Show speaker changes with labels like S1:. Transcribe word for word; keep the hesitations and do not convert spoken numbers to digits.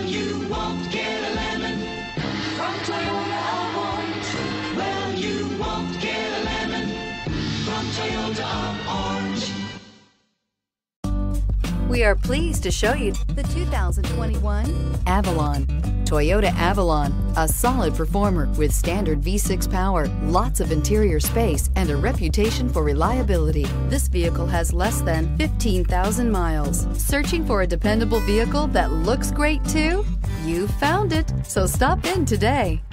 S1: you won't get a lemon from Toyota of Orange. Well, you won't get a lemon from Toyota of Orange.
S2: We are pleased to show you the two thousand twenty-one Avalon. Toyota Avalon, a solid performer with standard V six power, lots of interior space, and a reputation for reliability. This vehicle has less than fifteen thousand miles. Searching for a dependable vehicle that looks great too? You found it, so stop in today.